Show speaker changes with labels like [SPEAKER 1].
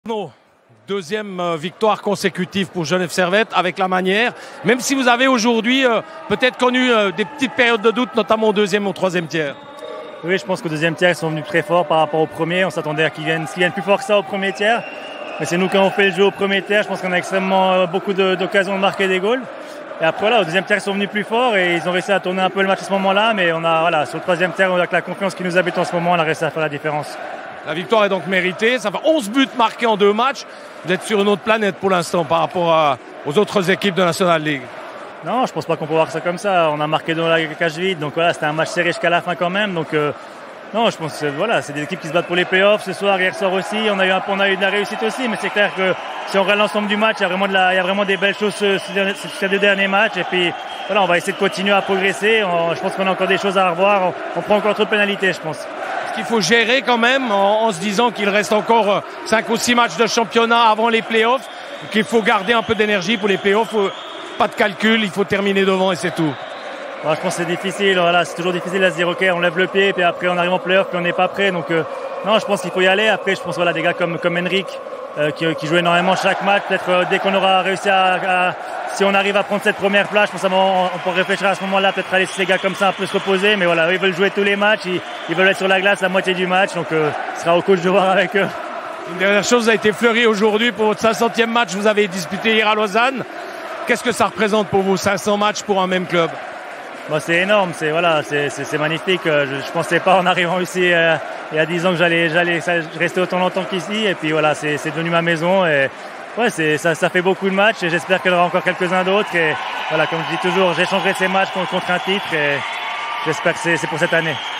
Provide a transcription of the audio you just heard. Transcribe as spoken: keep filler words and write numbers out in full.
[SPEAKER 1] Non. Deuxième euh, victoire consécutive pour Genève Servette avec la manière, même si vous avez aujourd'hui euh, peut-être connu euh, des petites périodes de doute, notamment au deuxième ou au troisième tiers.
[SPEAKER 2] Oui, je pense qu'au deuxième tiers, ils sont venus très forts par rapport au premier. On s'attendait à qu'ils viennent, qu'ils viennent plus fort que ça au premier tiers. Mais c'est nous qui avons fait le jeu au premier tiers. Je pense qu'on a extrêmement euh, beaucoup de, d'occasions de marquer des goals. Et après, voilà, au deuxième tiers, ils sont venus plus forts et ils ont réussi à tourner un peu le match à ce moment-là. Mais on a, voilà, sur le troisième tiers, avec la confiance qui nous habite en ce moment, on a réussi à faire la différence.
[SPEAKER 1] La victoire est donc méritée. Ça fait onze buts marqués en deux matchs. Vous êtes sur une autre planète pour l'instant par rapport à, aux autres équipes de National League.
[SPEAKER 2] Non, je pense pas qu'on peut voir ça comme ça. On a marqué dans la cage vide. Donc voilà, c'était un match serré jusqu'à la fin quand même. Donc euh, non, je pense que voilà, c'est des équipes qui se battent pour les playoffs. Ce soir, hier soir aussi, on a eu un, on a eu de la réussite aussi. Mais c'est clair que si on regarde l'ensemble du match, il y a vraiment de la, il y a vraiment des belles choses sur ces deux derniers matchs. Et puis voilà, on va essayer de continuer à progresser. On, je pense qu'on a encore des choses à revoir. On, on prend encore trop de pénalités, je pense.
[SPEAKER 1] Qu'il faut gérer quand même en, en se disant qu'il reste encore cinq ou six matchs de championnat avant les playoffs, qu'il faut garder un peu d'énergie pour les playoffs. Pas de calcul, il faut terminer devant et c'est tout.
[SPEAKER 2] Ouais, je pense que c'est difficile, voilà, c'est toujours difficile de se dire ok, on lève le pied, puis après on arrive en playoff, puis on n'est pas prêt. Donc euh, non, je pense qu'il faut y aller. Après, je pense voilà, des gars comme comme Henrik euh, qui, qui jouent énormément chaque match. Peut-être euh, dès qu'on aura réussi à, à si on arrive à prendre cette première place, je pense qu'on on peut réfléchir à ce moment-là, peut-être à laisser ces gars comme ça un peu se reposer. Mais voilà, eux, ils veulent jouer tous les matchs, ils, ils veulent être sur la glace la moitié du match. Donc euh, ce sera au coach de voir avec eux.
[SPEAKER 1] Une dernière chose a été fleurie aujourd'hui pour votre cinq centième match. Vous avez disputé hier à Lausanne. Qu'est-ce que ça représente pour vous, cinq cents matchs pour un même club?
[SPEAKER 2] Bon, c'est énorme, c'est voilà, c'est, c'est, c'est magnifique. Je, je pensais pas en arrivant ici euh, il y a dix ans que j'allais, j'allais rester autant longtemps qu'ici. Et puis voilà, c'est, c'est devenu ma maison. Et ouais, c'est, ça, ça fait beaucoup de matchs et j'espère qu'il y en aura encore quelques-uns d'autres. Et voilà, comme je dis toujours, j'échangerai ces matchs contre un titre et j'espère que c'est, c'est pour cette année.